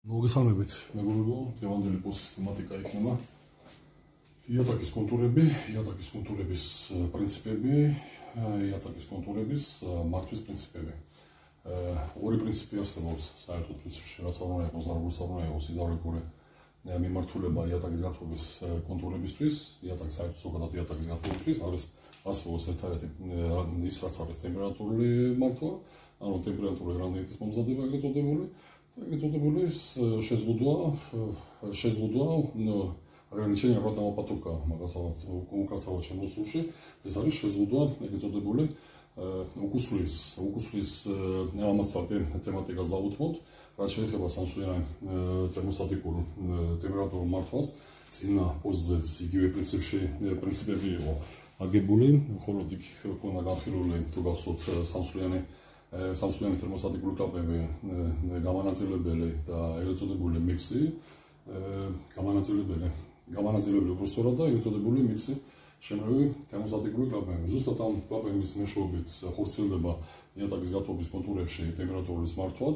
მოგესალმებით, მეგობრებო, დღევანდელი პოსტსისტემატიკა იქნება იატაკის კონტურები, იატაკის კონტურების პრინციპები, იატაკის კონტურების მართვის პრინციპები. ორი პრინციპი არსებობს საერთოდ პრინციპში, რაც არ უნდა იყოს და როგორც არ უნდა იყოს იდეოლოგიური მიმართულება იატაკის გათბობის კონტურებისთვის, იატაკის საერთოდ ზოგადად იატაკის გათბობისთვის არის არსებობს ერთადერთი ის რაც არის ტემპერატურული მართვა, ანუ ტემპერატურული გრადიენტის მომზადება ეგრეთ წოდებული. ეგრეთ წოდებული შეზღუდვა ограничение обратного потока, მაგას უკასავალ შემოსულში ეს არის შეზღუდვა ეგრეთ წოდებული უკუსვლის ამას ცალკე თემატიკას დავუთმოთ, რაც შეეხება სამსვლიანი თერმოსტატიკურ ტემპერატურულ მართვას, წინა პოზიციაზეც იგივე პრინციპები იყო აგებული, მხოლოდ იქ ჰქონდა განხილული თუ გახსოვთ სამსვლიანი თერმოსტატიკური კლაპები, გამანაწილებელი და ეგრეთ წოდებული მიქსი, გამანაწილებელი უბრალოდ და ეგრეთ წოდებული მიქსი შემრევი თერმოსტატიკური კლაპები. ზუსტად ამ კლაპების მეშვეობით ხორციელდება იატაკის გათბობის კონტურებში ტემპერატურის მართვაც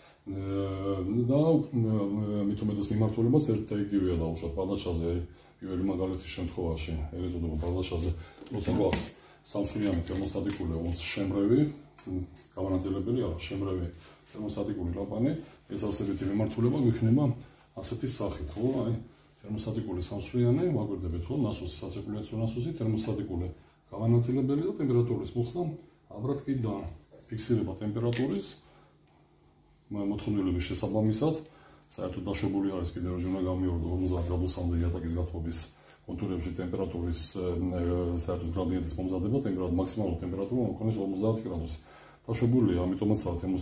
და მით უმეტეს მიმართულებას ერთ იგივეა დაუშვათ ბადაშაზე, პირველი მაგალითის შემთხვევაში, ეგრეთ წოდებულ ბადაშაზე, როცა გვაქვს სამსვლიანი თერმოსტატიკული შემრევი გამანაწილებელი არა შემრევი თერმოსტატიკური კლაპანი, ეს ასეთი მიმართულება გვიქნება ასეთი სახით, ხო? აი თერმოსტატიკული სამსვლიანი, ვაგვირდებით, ხო? ნასოსი, საცირკულაციო ნასოსი, თერმოსტატიკული გამანაწილებელი და ტემპერატურის მოხსნა აბრატკიდან ფიქსირება ტემპერატურის მოთხოვნილების შესაბამისად, საერთოდ დაშვებული არის კიდევ რომ უნდა გამიორდო 50 გრადუსამდე იატაკის გათბობის კონტურებში ტემპერატურის საერთოდ გრადიენტის მომზადება, მაქსიმალური ტემპერატურა მოქონდეს 50 გრადუსი. დაშვებულია, ამიტომაც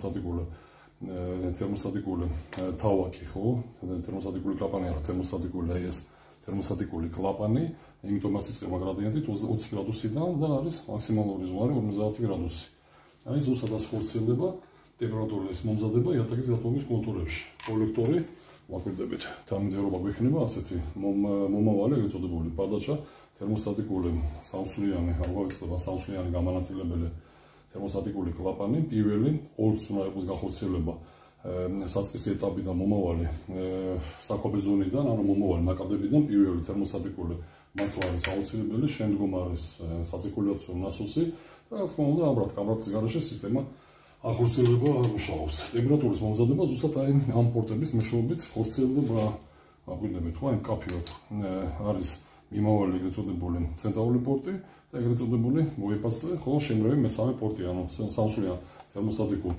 თერმოსტატიკული თავაკი, ხო? თერმოსტატიკული კლაპანი არა, თერმოსტატიკული კლაპანი, იმიტომაც იწყება გრადიენტით 20 გრადუსიდან და არის მაქსიმალური ზღვარი 50 გრადუსი. აი ზუსტად ასე ხორციელდება ტემპერატურის მომზადება იატაკის გათბობის კონტურებში. კოლექტორი ვაკვირდებით, თანმიმდევრობა გვექნება ასეთი მომავალი ეგრეთ წოდებული პადაჩა თერმოსტატიკული სამსვლიანი, აღგვაიწყდება სამსვლიანი გამანაწილებელი თერმოსტატიკული კლაპანი, პირველი ორს უნდა იყოს გახორციელება საწყისი ეტაპიდან მომავალი საკვები ზონიდან, ანუ მომავალი ნაკადებიდან პირველი თერმოსტატიკული მართვა არის აუცილებელი, შემდგომ არის საცირკულაციო ნასოსი და რა თქმა უნდა ამბრატის გარეშე სისტემა ახორციელება არ მუშაობს. ტემპერატურის მომზადება ზუსტად აი ამ პორტების მეშვეობით ხორციელდება, აგვირდებით, ხო, აი კაფეოთ არის მიმავალი ეგრეთ წოდებული ცენტრალური პორტი და ეგრეთ წოდებული მოეპასზე, ხო, შემრევი მესამე პორტი, ანუ სამსვლიან თერმოსტატიკურ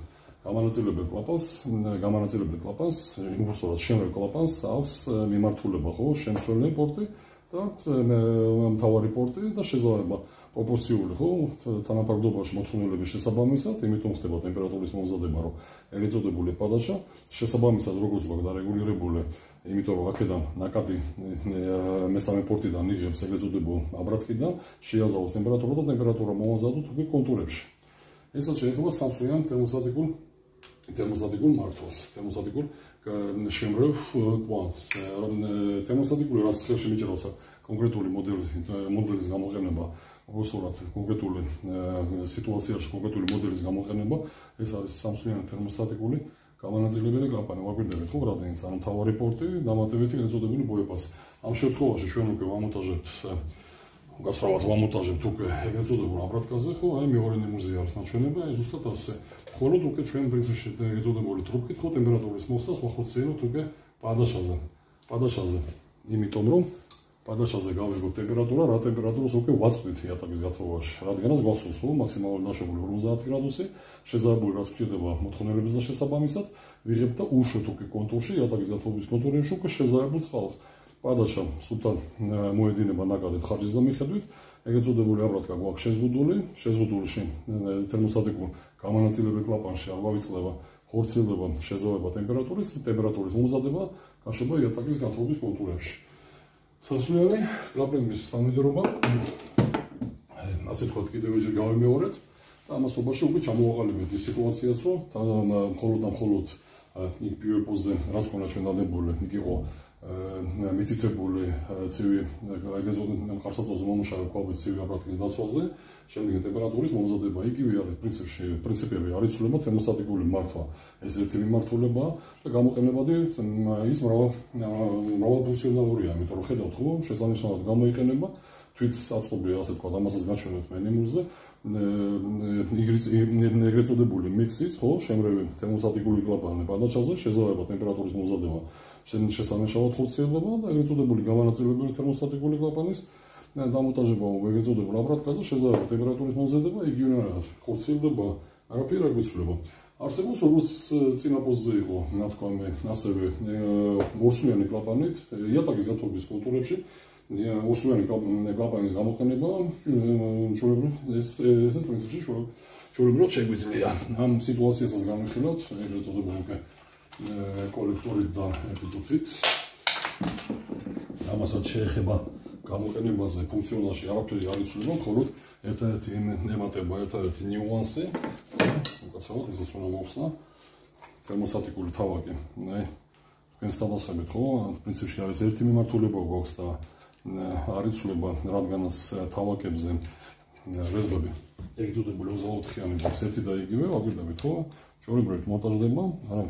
გამანაწილებელი კლაპანს, უბრალოდ შემრევ კლაპანს აქვს მიმართულება, ხო, შემცვლელი პორტი და მთავარი პორტი და შეზავება პროპორციული, ხო, თანაფარდობაში მოთხოვნილების შესაბამისად, იმიტომ ხდება ტემპერატურის მომზადება, რომ ეგრეთ წოდებული პადაშა შესაბამისად როგორც გვაქვს დარეგულირებული, იმიტომ რომ აქედან ნაკადი მესამე პორტიდან იღებს ეგრეთ წოდებულ აბრატკიდან, შეაზავოს ტემპერატურა და ტემპერატურა მომზადოთ უკვე კონტურებში. ესაც შეეხება სამსვლიან თერმოსტატიკურ მართვას, თერმოსტატიკურ შემრევ კვანტს, თერმოსტატიკული რაც ხელში მიჭირავს კონკრეტული მოდელის გამოყენება, უბრალოდ კონკრეტული სიტუაციაში კონკრეტული მოდელის გამოყენება, ეს არის სამსვლიანი თერმოსტატიკული გამანაწილებელი კლაპანი, ვაგვირდებით, ხო, გრადიენტს, ანუ მთავარი პორტი, დამატებითი ეგრეთ წოდებული ბოეპასი. ამ შემთხვევაში ჩვენ უკვე ვამონტაჟებთ უკვე ეგრეთ წოდებულ აბრატკაზე, ხო, აი მეორე ნიმუზი არის ნაჩვენები, აი ზუსტად ასე. მხოლოდ უკვე ჩვენ პრინციპში ეგრეთ წოდებული ტრუბკით, ხო, ტემპერატურის მოხსნას ვახორციელებთ უკვე პადაშაზე. იმიტომ რომ პადაშაზე გავიგოთ ტემპერატურა, რა ტემპერატურას უკვე ვაწვდით იატაკის გათბობაში. რადგანაც გვახსოვს, ხო, მაქსიმალური დაშვებული 50 გრადუსი, შეზავებული რაც გვჭირდება მოთხოვნილების შესაბამისად, ვიღებთ და უშვებთ უკვე კონტურში, იატაკის გათბობის კონტურებში უკვე შეზავებულ წყალს. პადაშა სულთან მოედინება ნაკადით ხარჯის მიხედვით, ეგრეთ წოდებული აბრატკა გვაქვს შეზღუდულში თერმოსტატიკურ გამანაწილებელი კლაპანში აღვიწყდება ხორციელდება შეზავება ტემპერატურის მომზადება, გაშვება იატაკის გათბობის კონტურებში. სამსვლიანი კლაპების თანმიმდევრობა, ასე ვთქვათ, კიდევ ჯერ გავიმეორეთ და ამასობაში უკვე ჩამოვაყალიბეთ ის სიტუაციაც, რომ მხოლოდ იქ პირველ პოზზე რაც ქონა ჩვენ დადებული, იქ იყო მითითებული ცივი ეგრეთ მხარსაწვდომზე მომუშავე კვების ცივი აპარატის დაცვაზე, შემდეგ ტემპერატურის მომზადება იგივე არის პრინციპები არ იცვლება თერმოსტატიკური მართვა. ეს ერთი მიმართულებაა და გამოყენებადი ის მრავალფუნქციონალურია, იმიტომ რომ ხედავთ ხო, შესანიშნავად გამოიყენება თვით აწყობია, ასე ვთქვათ, ამასაც გაჩვენებთ მენიმულზე. ეგრეთ წოდებული მიქსის, ხო, შემრევი თერმოსტატიკური კლაპანი პადაჩაზე შეზავება ტემპერატურის მომზადება შესანიშნავად ხორციელდება და ეგრეთ წოდებული გამანაწილებელი თერმოსტატიკური კლაპანის დამონტაჟება ეგრეთ წოდებულ აპარატკაზე შეზავება ტემპერატურის მომზადება იგივე არ ხორციელდება, არაფერი არ გვიცვლება. არსებობს როგორც წინა პოზზე იყო, ნათქვამი, ასევე ორსვლიანი კლაპანით იატაკის გათბობის კონტურებში ორსვლიანი კლაპანის გამოყენება ეს პრინციპში ჩვეულებრივად შეგვიძლია. ამ სიტუაციასაც განვიხილავთ ეგრეთ წოდებული კოლექტორიდან ეპიზოდით. ამასაც შეეხება გამოყენებაზე ფუნქციონალში არაფერი არ იცვლება, მხოლოდ ერთადერთი ემატება ერთადერთი ნიუანსი. უკაცრავად ესეც უნდა მოხსნა თერმოსტატიკური თავაკი. თქვენს თვალსაჩინოდ ხო, პრინციპში არის ერთი მიმართულება გვაქვს და არ იცვლება, რადგანაც თავაკებზე რეზერვები ეგრეთ წოდებული 24-იანი გვაქვს ერთი და იგივე, ვაგვირდებით ხო? ჩვეულებრივად მონტაჟდება,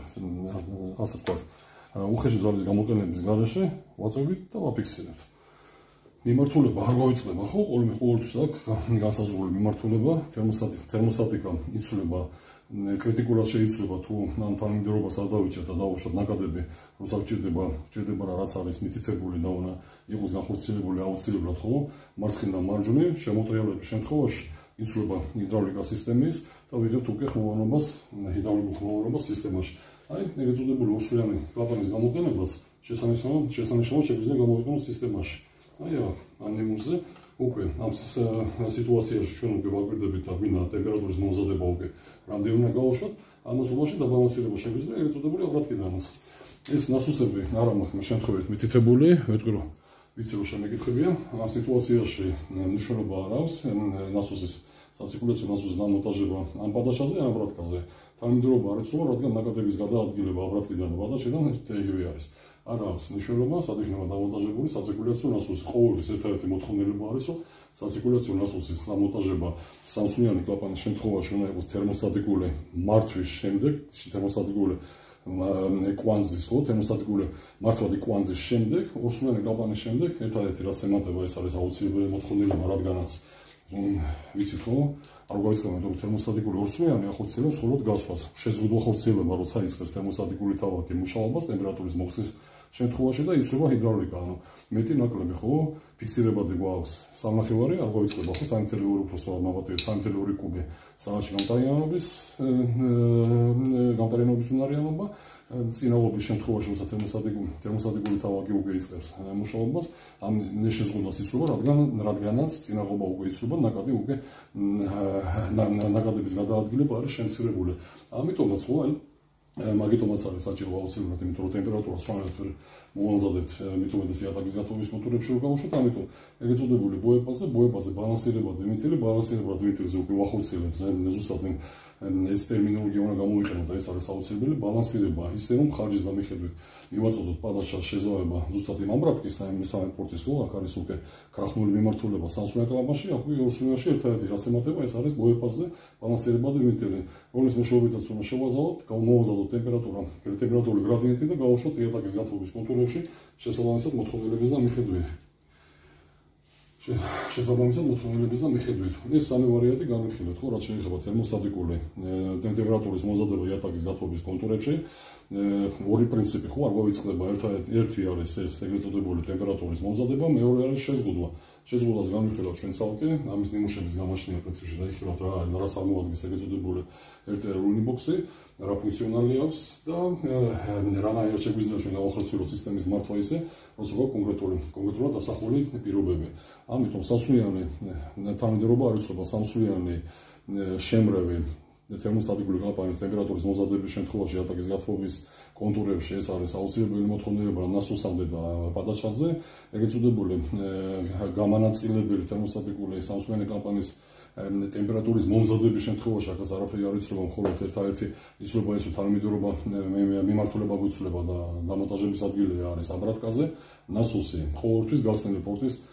ასე ვთქვათ, უხეში ძალის გამოყენების გარეშე ვაწევით და ვაფიქსირებთ. მიმართულება არ გავიწყდება ხო, ყოველთვის აქვს განსაზღვრული მიმართულება, თერმოსტატიკა იცვლება, კრიტიკულად შეიცვლება თუ ამ თანმიმდევრობას არ დავიჭერთ და დავუშვათ ნაკადები, როცა გჭირდება რაც არის მითითებული და უნდა იყოს განხორციელებული აუცილებლად ხო, მარცხნიდან მარჯვნივ შემოტრიალების შემთხვევაში იცვლება ჰიდრავლიკა სისტემის და ვიღებთ უკვე ხმოვანობას ჰიდრავლიკურ ხმოვანობას სისტემაში. აი, ეგრეთ წოდებული ორსვლიანი კლაპანის გამოყენებას შესანიშნავად შეგვიძლია გამოიყენოს სისტემაში. აი, ამ ნიმუშზე უკვე ამ სიტუაციაში ჩვენ უკვე ვაგვირდებით და გვინდა ტემპერატურის მომზადება უკვე რამდენი უნდა გავუშვათ, ამას უბანში დაბალანსება შეგვიძლია ეგრეთ წოდებული აპარატკიდანაც. ეს ნასუსები არ ამაქვს შემთხვევით მითითებული, ვეტყვი რომ ვიცი რომ შემეკითხებია, ამ სიტუაციაში მნიშვნელობა არ აქვს ნასუსის საცირკულაციო ნასუსის დამონტაჟება ამ პადაჩაზე ან აპარატკაზე. თანმიმდევრობა არ იცვლება, რადგან ნაკადების გადაადგილება აპარატკიდან და პადაჩიდან იგივე არის. არ აქვს მნიშვნელობა, სად იქნება დამონტაჟებული საცირკულაციო ნასუსი. ყოველთვის ერთადერთი მოთხოვნილება არის, რომ საცირკულაციო ნასუსის დამონტაჟება სამსვლიანი კლაპანის შემთხვევაში უნდა იყოს თერმოსტატიკური მართვის შემდეგ, თერმოსტატიკური კვანძის, ხო, თერმოსტატიკური მართვადი კვანძის შემდეგ, ორსვლიანი კლაპანის შემდეგ, ერთადერთი რაც ემატება ეს არის აუცილებელი მოთხოვნილება, რადგანაც ვიცით ხო, არ გავიწყებთ რომ თერმოსტატიკური ორსვლიანი ახორციელებს მხოლოდ გასვლას. შეზღუდვა ხორციელება როცა იწყებს თერმოსტატიკური თავაკი მუშაობას ტემპერატურის მოხსნის შემთხვევაში და იცვლება ჰიდრავლიკა, ანუ მეტი ნაკლები ხო, ფიქსირებადი გვაქვს სამნახევარი, არ გავიწყდება ხო 3.2 უფრო მაღალი 3.2 კუბი საათში გამტარიანობის უნარიანობა. წინააღობის შემთხვევაში, როცა თერმოსტატიკური თავაკი უკვე იწყებს მუშაობას, ამ შეზღუდვას იცვლება, რადგანაც წინააღობა უკვე იცვლება, ნაკადი უკვე ნაკადების გადაადგილება არის შემცირებული. ამიტომაც ხო, აი მაგიტომაც არის საჭირო აუცილებლად, იმიტომ რომ ტემპერატურა სხვანაირად ვერ მოვამზადებთ, მით უმეტეს იატაკის გათბობის კონტურებში რომ გავუშვათ, ამიტომ ეგრეთ წოდებული ბოებაზე ბალანსირება დიმიტილზე უკვე ვახორციელებთ ზუსტად ეს ტერმინოლოგია უნდა გამოვიყენოთ და ეს არის აუცილებელი ბალანსირება ისე რომ ხარჯის დამიხედვით მივაწოდოთ პადაჩას შეზავება ზუსტად იმ აპარატკის მესამე პორტის ხო, აქ არის უკვე ქრახნული მიმართულება სამსვლიან კლაპანში, აქ უკვე ორსვლიანში ერთადერთი რაც ემატება ეს არის ბოებაზე ბალანსირებადი ვენტილი, რომლის მეშვეობითაც უნდა შევაზავოთ, გამოვაზავოთ ტემპერატურული გრადიენტი და გავუშვათ იატაკის გათბობის კონტურებში შესაბამისად მოთხოვნილების და მიხედვით. ეს სამი ვარიანტი განვიხილეთ, ხო, რაც შეეხება თერმოსტატიკური ტემპერატურის მომზადება იატაკის გათბობის კონტურებში. ორი პრინციპი ხო არ გავიწყდება, ერთი არის ეს ეგრეთ წოდებული ტემპერატურის მომზადება, მეორე არის შეზღუდვა. შეზღუდვას განვიხილავთ ჩვენ ცალკე, ამის ნიმუშების გამაშენა პრინციპში დაიხილავთ რა წარმოადგენს ეგრეთ წოდებული ერთ-ერთი უნიბოქსი, რა ფუნქციონალი აქვს და რანაირად შეგვიძლია ჩვენ გავახორციელოთ სისტემის მართვა ისე, როცა კონკრეტულად ასახული პირობები. ამიტომ სამსვლიანი თანმიმდევრობა არ იცვლება სამსვლიანი შემრევი თერმოსტატიკური კლაპანის ტემპერატურის მომზადების შემთხვევაში იატაკის გათბობის კონტურებში ეს არის აუცილებელი მოთხოვნილება ნასუსამდე და პადაჩაზე. ეგრეთ წოდებული გამანაწილებელი თერმოსტატიკური სამსვლიანი კლაპანის ტემპერატურის მომზადების შემთხვევაში აქაც არაფერი არ იცვლება, მხოლოდ ერთადერთი იცვლება ის, რომ თანამედროვე მიმართულება გვიცვლება და დამონტაჟების ადგილი არის აბრატკაზე, ნასოსი ყოველთვის გახსნილი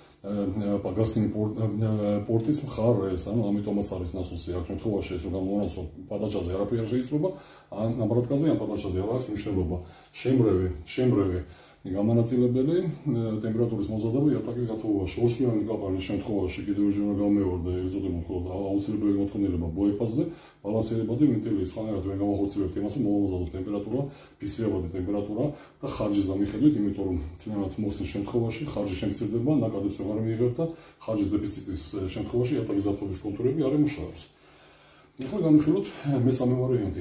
პორტის მხარეს, ანუ ამიტომაც არის ნასოსი აქ შემთხვევაში ეს რომ გამოვანაცვლო პადაჩაზე არაფერი არ შეიძლება, ან აბრატკაზე ან პადაჩაზე არ აქვს მნიშვნელობა. შემრევი გამანაწილებელი ტემპერატურის მომზადება იატაკის გათხოვებაში, ორსმიანი კლაპანის შემთხვევაში კიდევ ერთხელ გამევორდა ეზოდები მხოლოდ აუცილებელი მოთხოვნილება ბოეფაზზე, ბალანსირებადი ვენტილის ხანერად ვერ გავახორციელებთ იმას, რომ მომზადოთ ტემპერატურა, ფიქსირებადი ტემპერატურა და ხარჯის დამიხედვით, იმიტომ რომ თლიანად მოხსნის შემთხვევაში ხარჯი შემცირდება, ნაკადებს ვეღარ მიიღებთ და ხარჯის დეფიციტის შემთხვევაში იატაკის გათხოვების კონტურები არ ემუშავებს. ეხლა განვიხილოთ მესამე ვარიანტი,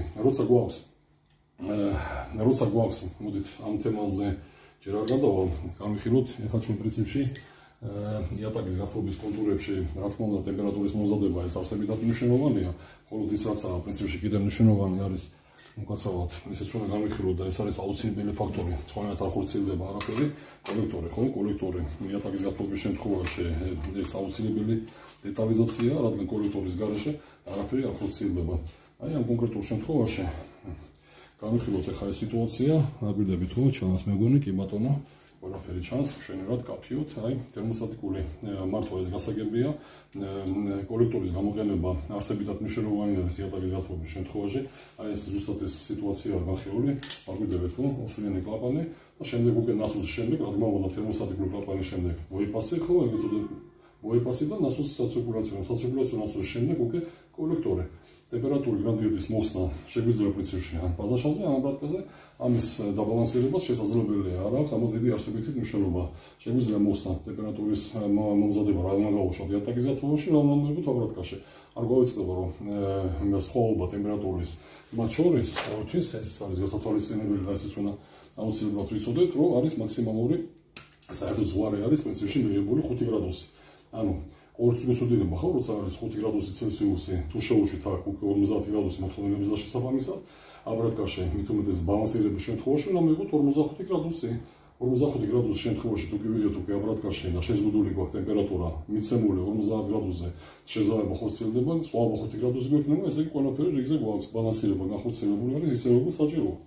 როცა გვაქვს, მოდით ამ თემაზე ჯერ არ გადავალ, განვიხილოთ ეხლა ჩვენ პრინციპში იატაკის გათხოვების კონტურებში, რა თქმა უნდა, ტემპერატურის მომზადება ეს არსებითად მნიშვნელოვანია, ხოლო ის რაც პრინციპში კიდევ მნიშვნელოვანი არის, უკაცრავად, ისიც უნდა განვიხილოთ და ეს არის აუცილებელი ფაქტორი, სხვანაირად არ ხორციელდება არაფერი, კოლექტორი, ხო? კოლექტორი იატაკის გათხოვების შემთხვევაში ეს აუცილებელი დეტალიზაცია, რადგან კოლექტორის გარეშე არაფერი არ ხორციელდება. აი ამ კონკრეტულ შემთხვევაში განვიხილოთ ახლა ეს სიტუაცია, აგვირდებით ხო, ჩანს მეგონი, კი ბატონო, ყველაფერი ჩანს, მშვენივრად კაფიოთ, აი თერმოსტატიკური მართლა ეს გასაგებია, კოლექტორის გამოყენება არსებითად მნიშვნელოვანი არის იატაკის გათხოვების შემთხვევაში, აი ეს ზუსტად ეს სიტუაციაა განხილული, აგვირდებით ხო, ორსმიანი კლაპანი და შემდეგ უკვე ნასოსის შემდეგ, რა თქმა უნდა, თერმოსტატიკური კლაპანის შემდეგ ბოეპასი ხო, ეგეც ბოეპასი და ნასოსის საცირკულაციო ნასოსის შემდეგ უკვე კოლექტორი. ტემპერატურის გრადიენტის მოხსნა შეგვიძლია პრინციპში ან პადაშაზე, ან აბრატკაზე, ამის დაბალანსირებას შესაძლებელია, არ აქვს ამას დიდი არსებითი მნიშვნელობა. შეგვიძლია მოხსნა ტემპერატურის მომზადება რა უნდა გავუშვათ იატაკის გათხოვებაში, რა უნდა მივიღოთ აბრატკაში. არ გვაუწყდება რომ სხვაობა ტემპერატურის მათ შორის ყოველთვის ეს არის გასათვალისწინებელი და ესეც უნდა აუცილებლად ვიცოდეთ, რომ არის მაქსიმალური საერთოდ ზღვარი არის პრინციპში მიღებული 5 გრადუსი. ანუ ორიც გესოდინება ხო, როცა არის 5 გრადუსი ცელსიუსი, თუ შევუშვით აქ უკვე 50 გრადუსი მოთხოვნილების შესაბამისად, აბრატკაში მით უმეტეს ბალანსირების შემთხვევაში უნდა მივიღოთ 45 გრადუსი. 45 გრადუსის შემთხვევაში თუ კი ვიღეთ უკვე აბრატკაში და შეზღუდული გვაქვს ტემპერატურა მიცემული 50 გრადუსზე, შეზავება ხორციელდება, სხვა 5 გრადუსი გვექნება, ესე იგი ყველაფერი რიგზე გვაქვს, ბალანსირება განხორციელებული არის ისე როგორც საჭიროა.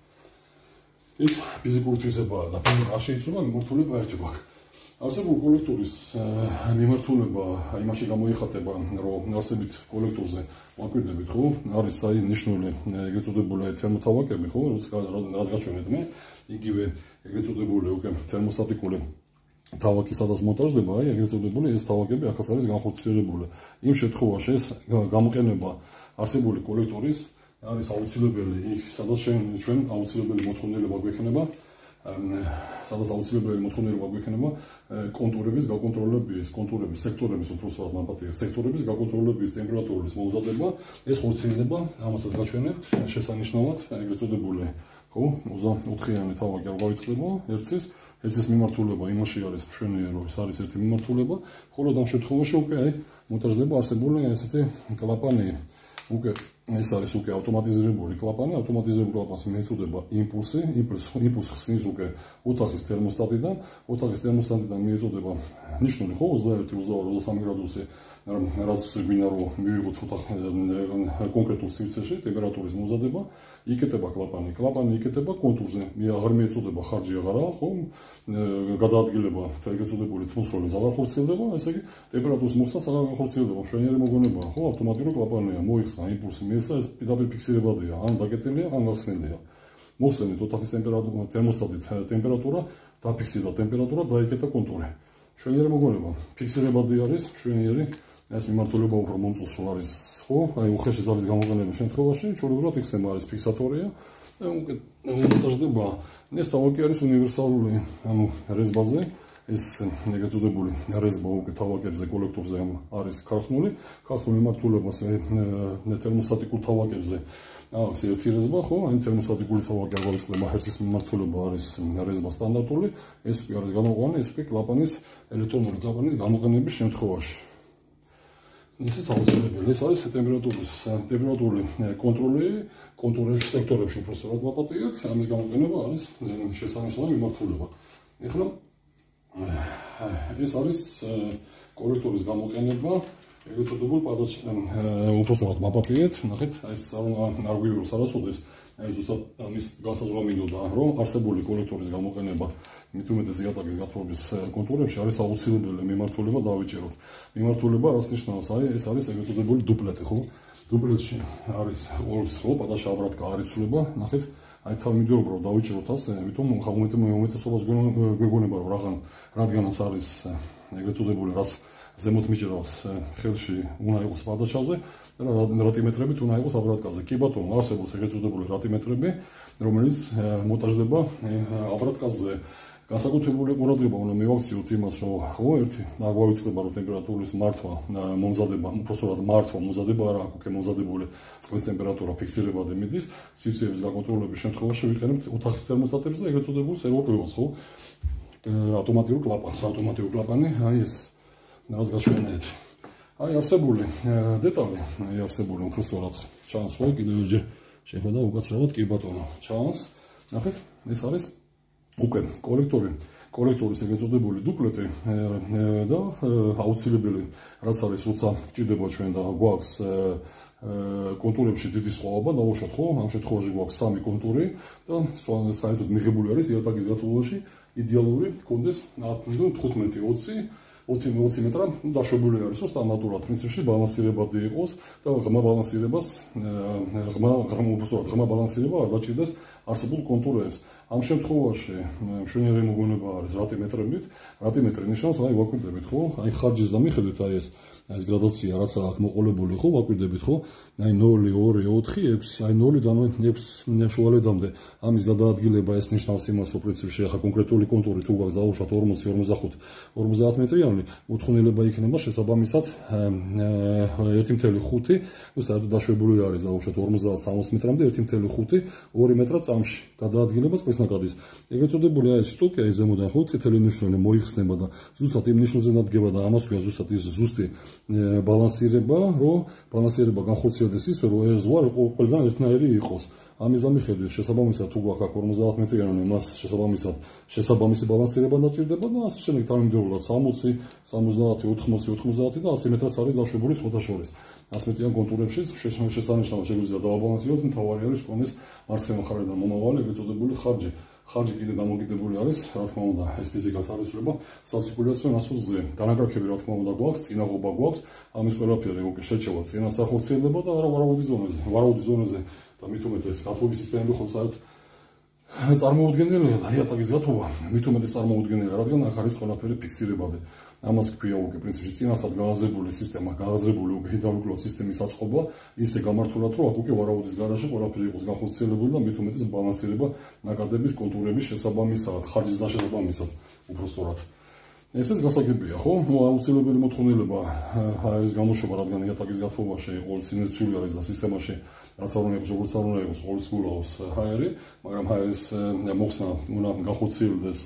ეს ფიზიკური თვისებაა და არ შეიძლება მიმართულება ერთი გვაქვს. არსებულ კოლექტორის მიმართულება იმაში გამოიხატება, რომ არსებით კოლექტორზე ვაკვირდებით, ხო? არის აი ნიშნული ეგრეთ წოდებული თერმოთავაკები, ხო? რაც გაჩვენეთ მე, იგივე ეგრეთ წოდებული უკვე თერმოსტატიკური თავაკი სადაც მონტაჟდება, აი ეგრეთ წოდებული ეს თავაკები ახაც არის განხორციელებული. იმ შემთხვევაში ეს გამოყენება არსებული კოლექტორის არის აუცილებელი, იქ სადაც ჩვენ აუცილებელი მოთხოვნილება გვექნება. სადაც აუცილებელი მოთხოვნილება გვექნება კონტურების გაკონტროლების, კონტურების, სექტორების უბრალოდ მაპატია, სექტორების გაკონტროლების ტემპერატურის მომზადება, ეს ხორციელდება, ამასაც გაჩვენებთ შესანიშნავად, ეგრეთ წოდებული, ხო, 24-იანი თავაკი არ გავიწყდება, ერთის მიმართულება იმაში არის მშვენიერი, რომ ეს არის ერთი მიმართულება, ხოლო ამ შემთხვევაში უკვე აი მონტაჟდება არსებული ესეთი კლაპანი. უკვე ეს არის უკვე ავტომატიზირებული კლაპანი, ავტომატიზირებული კლაპანს მიეწოდება იმპულსი, იმპულსი ხსნის უკვე ოთახის თერმოსტატიდან, ოთახის თერმოსტატიდან მიეწოდება ნიშნული ხო 21, 22, 23 გრადუსი, რაც გვინდა რომ მივიღოთ კონკრეტულ სივრცეში ტემპერატურის მომზადება, იკეთება კლაპანი, კლაპანი იკეთება კონტურზე, აღარ მიეწოდება ხარჯი აღარა, ხო? გადაადგილება ეგრეთ წოდებული თმოსროლის აღარ ხორციელდება, ესე იგი ტემპერატურის მოხსნას აღარ ხორციელდება, მშვენიერი მოგონებაა, ხო? ავტომატიური კლაპანია, მოიხსნა იმპულსი, მიეცა ეს პირდაპირ ფიქსირებადია, ან დაკეტილია, ან გახსნილია. მოხსნით ოთახის ტემპერატურა, თერმოსტატით ტემპერატურა, დაფიქსირდა ტემპერატურა, დაიკეტა კონტური. მშვენიერი მოგონება, ფიქსირებადი არის, მშვენიერი ეს მიმართულება უფრო მომწონს არის, ხო? აი უხეშიც არის გამოყენების შემთხვევაში, ჩვეულებრივად ფიქსება არის ფიქსატორია და უკვე მონტაჟდება. ეს თავაკი არის უნივერსალური, ანუ რეზბაზე, ეს ეგრეთ წოდებული რეზბა უკვე თავაკებზე, კოლექტორზე არის ქარხნული მიმართულებას თერმოსტატიკურ თავაკებზე. აქვს ერთი რეზბა, ხო? აი თერმოსტატიკური თავაკი არ გავიწყდება, ჰერცის მიმართულება არის რეზბა სტანდარტული, ეს უკვე არის გამოყვანილი, ეს უკვე კლაპანის ელექტრონული კლაპანის გამოყენების შემთხვევაში. ისიც აუცილებელი, ეს არის ტემპერატურული კონტროლი, კონტურების სექტორებში უბრალოდ ვაპატიოთ, ამის გამოყენება არის შესანიშნავი მიმართულება. ეხლა ეს არის კოლექტორის გამოყენება, ეგრეთ წოდებულ უпростоრად მაპატიეთ, ნახეთ, ეს არ გვიურს არასოდეს, აი ზუსტად ამის განსაზღვრა მინდოდა, რომ არსებული კოლექტორის გამოყენება მით უმეტეს იატაკის გათბობის კონტურებში არის აუცილებელი მიმართულება დავიჭეროთ. მიმართულება რას ნიშნავს? აი ეს არის ეგრეთ წოდებული დუპლეტი, ხო? დუპლეტში არის ყოლის ხო, პატაშა აბრატკა არ იცვლება, ნახეთ, აი თავმჯდომარე რომ დავიჭეროთ ასე, ამიტომ უმეტესობას გვეგონება რომ რადგანაც არის ეგრეთ წოდებული რას ზემოთ მიჭრავს ხელში უნდა იყოს პატაშაზე და რატიმეტრებით უნდა იყოს აბრატკაზე. კი ბატონო, არსებობს ეგრეთ წოდებული რატიმეტრები, რომელიც მონტაჟდება აბრატკაზე. განსაკუთრებული ყურადღება უნდა მივაქციოთ იმას, რომ ხო ერთი აგვავიწყდება რომ ტემპერატურის მართვა მომზადება, უпростоრად მართვა მომზადება არა აქვს უკვე მომზადებული წყლის ტემპერატურა ფიქსირებად მიდის, სივრცეების გაკონტროლების შემთხვევაში ვიყენებთ ოთახის თერმოსტატებს და ეგრეთ წოდებულ სერვოპრივოს, ხო? ავტომატიურ კლაპანს, ავტომატიური კლაპანი, აი ეს რაც გაჩვენეთ. აი არსებული დეტალი, აი არსებული უпростоრად ჩანს, ხო? კიდევ ერთხელ შეხედა უკაცრავად, კი ბატონო, ჩანს. ნახეთ, ეს არის უკვე კოლექტორის ეგრეთ წოდებული დუპლეტი და აუცილებელი რაც არის, როცა გჭირდება ჩვენ და გვაქვს კონტურებში დიდი სხვაობა, დავუშვათ ხო? ამ შემთხვევაში გვაქვს 3 კონტური და საერთოდ მიღებული არის იატაკის გათბობაში იდეალური კონდეს 15-20 მეტრა დაშვებული არის, რომ სტანდარტულად პრინციპში ბალანსირებადი იყოს და ღრმა ბალანსირება არ დაჭირდეს არსებულ კონტურებს. ამ შემთხვევაში მშვენიერი მოგონება არის რატიმეტრებით. რატიმეტრი ნიშნავს, აი ვაკვირდებით, ხო? აი ხარჯის და მიხედვით აი ეს გრადაცია რაც აქვს მოყოლებული, ხო? ვაკვირდებით, ხო? აი 0, 2, 4, 6, აი 0-დან 6 შუალედამდე. ამის გადაადგილება ეს ნიშნავს იმას, რომ პრინციპში ახლა კონკრეტული კონტური თუ გვაქვს დაუშვათ 40, 45, 50 მეტრიანი, მოთხოვნილება იქნება შესაბამისად 1.5, ну საერთოდ დაშვებული არის დაუშვათ 50-60 მეტრამდე 1.5, 2 მეტრა წამში გადაადგილება წყლის ნაკადის. ეგრეთ წოდებული აი ეს შტუკი აი ზემოდან ხო წითელი ნიშნული მოიხსნება და ზუსტად იმ ნიშნულზე დადგება და ამას ქვია ზუსტად ის ზუსტი ბალანსირება, რომ ბალანსირება განხორციელდეს ისე, რომ ეს ზღვა ყველგან ერთნაირი იყოს. ამის მიხედვით შესაბამისად თუ გვაქვს 50 მეტრიანი, მას შესაბამისი ბალანსირება დაჭირდება და ასე შემდეგ თანამედროვეულად 60, 70, 80, 90 და 100 მეტრაც არის დაშვებული სხვათა შორის. 100 მეტრიან კონტურებში შესანიშნავად შეგვიძლია დავაბალანსიროთ, მთავარი არის კონეს მარცხენა მხრიდან მომავალი ეგრეთ წოდებული ხარჯი. ხარჯი კიდე დამოკიდებული არის, რა თქმა უნდა, ეს ფიზიკას არ იცვლება, სასირკულაციო ნასოსზე. დანაკარგები რა თქმა უნდა გვაქვს, წინაღობა გვაქვს, ამის ყველაფერი უკვე შეჭება წინას ახორციელდება და ვარაუდის ზონაზე და მით უმეტეს გათბობის სისტემები ხო საერთოდ წარმოუდგენელია და იატაკის გათბობა მით უმეტეს წარმოუდგენელია, რადგან აქ არის ყველაფერი ფიქსირებადი. ამას ქვია უკვე პრინციპში წინასად გააზრებული სისტემა, გააზრებული უკვე ჰიდრაულიკური სისტემის აწყობა, ისე გამართულად, რომ აქ უკვე ვარაუდის გარშე ყველაფერი იყოს განხორციელებული და მით უმეტეს ბალანსირება ნაკადების კონტურების შესაბამისად, ხარჯის დასშესაბამისად, უпростоრად. ეს გასაგებია, ხო? აუცილებელი მოთხოვნილება არის გამოშვება, რადგან იატაკის გათბობაში ყოველ სინერციული არის და სისტემაში რაც არ უნდა იყოს, როგორც არ უნდა იყოს, ყოველს გულაოს ჰაერი, მაგრამ ჰაერის მოხსნა უნდა განხორციელდეს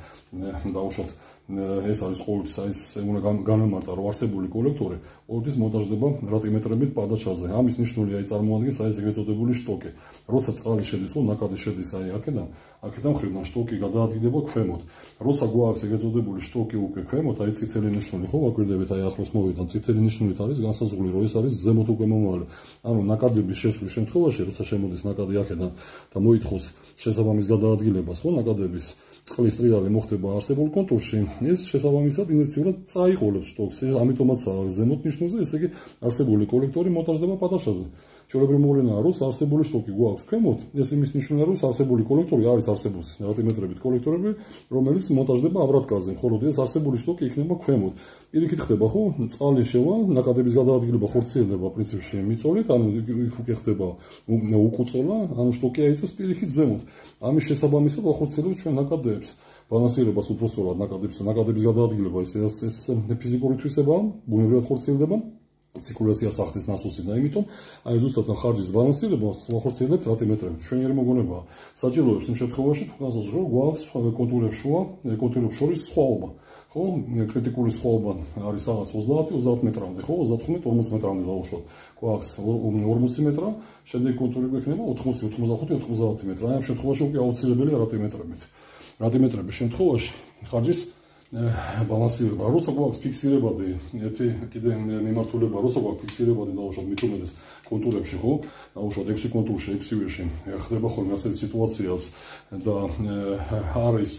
დაუშვათ ეს არის ყოველთვის ის უნდა განმარტა რომ არსებული კოლექტორი ყოველთვის მონტაჟდება რატიმეტრებით პადაჩაზე. ამის ნიშნული აი წარმოადგენს აი ეს ეგრეთ წოდებული შტოკი. როცა წყალი შედის, ხო, ნაკადი შედის აი აქედან მხრიდან შტოკი გადაადგილდება ქვემოთ. როცა გვაქვს ეგრეთ წოდებული შტოკი უკვე ქვემოთ, აი წითელი ნიშნული, ხო, ვაკვირდებით აი ახლოს მოვიდან წითელი ნიშნულით არის განსაზღვრული, რომ ეს არის ზემოთ უკვე მომავალი. ანუ ნაკადების შესვლის შემთხვევაში, როცა შემოდის ნაკადი აქედან და მოითხოვს შესაბამის გადაადგილებას, ხო, ნაკადების წყლის ტრიალი მოხდება არსებულ კონტურში, ეს შესაბამისად ინერციულად წაიყოლებს შტოკს. ამიტომაც ზემოთ ნიშნულზე, ესე იგი არსებული კოლექტორი მონტაჟდება პატაშაზე. ჩვეულებრივ მოვლენაა, რომ არსებული შტოკი გვაქვს ქვემოთ, ეს იმის ნიშნულია, რომ არსებული კოლექტორი არის არსებული რატიმეტრებით კოლექტორები, რომელიც მონტაჟდება აბრატკაზე, ხოლო ეს არსებული შტოკი იქნება ქვემოთ. პირიქით ხდება, ხო, წყალი შევა, ნაკადების გადაადგილება ხორციელდება პრინციპში მიწოლით, ანუ იქ უკვე ხდება უკუწოლა, ანუ შტოკი აიწევს პირიქით ზემოთ. ამის შესაბამისად ახორციელებთ ჩვენ ნაკადებს. ბალანსირებას უпростоრად ნაკადების გადაადგილება ეს ფიზიკური თვისებაა, ბუნებრივად ხორციელდება. ცირკულაციას ახდენს ნასოსი და იმიტომ აი ზუსტად ხარჯის ბალანსირებას ახორციელებთ რატიმეტრებით. ჩვენი მოგონება საჭიროებს იმ შემთხვევაში თუ განსაზღვრო გვაქვს კონტურებს შორის სხვაობა. ხო, კრიტიკული სხვაობა არის რაღაც 30 მეტრამდე, ხო, 35-40 მეტრამდე დავუშვათ. გვაქვს 40 მეტრა, შემდეგ კონტური გვექნება 80, 85-90 მეტრა. აი ამ შემთხვევაში უკვე აუცილებელია რატიმეტრებით. რატიმეტრების შემთხვევაში ხარჯის ბალანსირება, როცა გვაქვს ფიქსირებადი ერთი კიდე მიმართულება, როცა გვაქვს ფიქსირებადი დაუშვათ მით უმეტეს კონტურებში, ხო? დაუშვათ 6 კონტურში, 6-ვეში. ხდება ხოლმე ასეთი სიტუაციას და არის